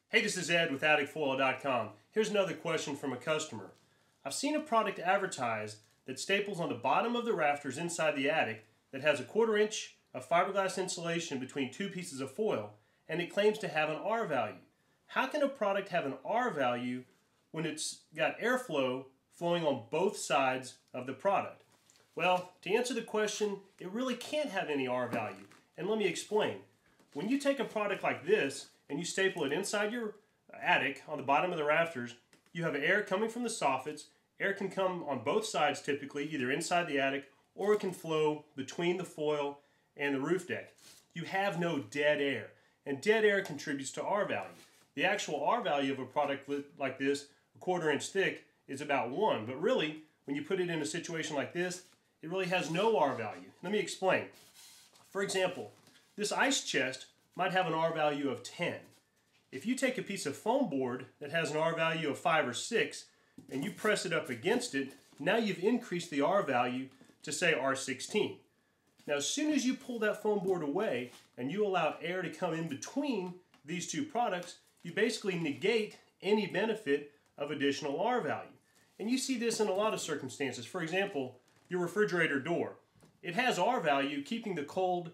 Hey, this is Ed with AtticFoil.com. Here's another question from a customer. I've seen a product advertised that staples on the bottom of the rafters inside the attic that has a 1/4 inch of fiberglass insulation between two pieces of foil, and it claims to have an R value. How can a product have an R value when it's got airflow flowing on both sides of the product? Well, to answer the question, it really can't have any R value, and let me explain. When you take a product like this and you staple it inside your attic on the bottom of the rafters, you have air coming from the soffits. Air can come on both sides typically, either inside the attic or it can flow between the foil and the roof deck. You have no dead air, and dead air contributes to R value. The actual R value of a product like this, a 1/4 inch thick, is about 1, but really, when you put it in a situation like this, it really has no R value. Let me explain. For example, this ice chest might have an R value of 10. If you take a piece of foam board that has an R value of 5 or 6 and you press it up against it, now you've increased the R value to say R16. Now as soon as you pull that foam board away and you allow air to come in between these two products, you basically negate any benefit of additional R value. And you see this in a lot of circumstances. For example, your refrigerator door. It has R value keeping the cold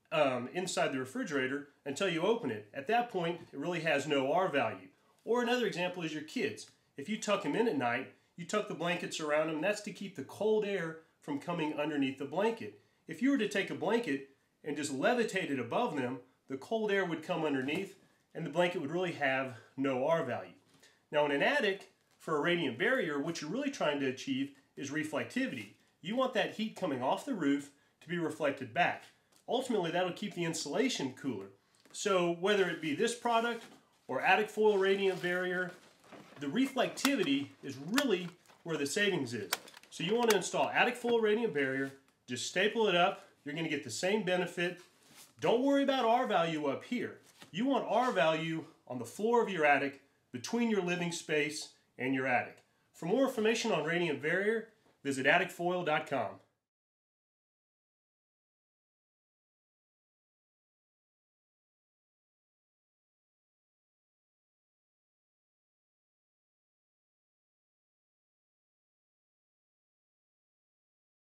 inside the refrigerator until you open it. At that point, it really has no R value. Or another example is your kids. If you tuck them in at night, you tuck the blankets around them, and that's to keep the cold air from coming underneath the blanket. If you were to take a blanket and just levitate it above them, the cold air would come underneath and the blanket would really have no R value. Now in an attic, for a radiant barrier, what you're really trying to achieve is reflectivity. You want that heat coming off the roof to be reflected back. Ultimately, that'll keep the insulation cooler. So whether it be this product or AtticFoil Radiant Barrier, the reflectivity is really where the savings is. So you want to install AtticFoil Radiant Barrier, just staple it up, you're going to get the same benefit. Don't worry about R value up here. You want R value on the floor of your attic, between your living space and your attic. For more information on Radiant Barrier, visit AtticFoil.com.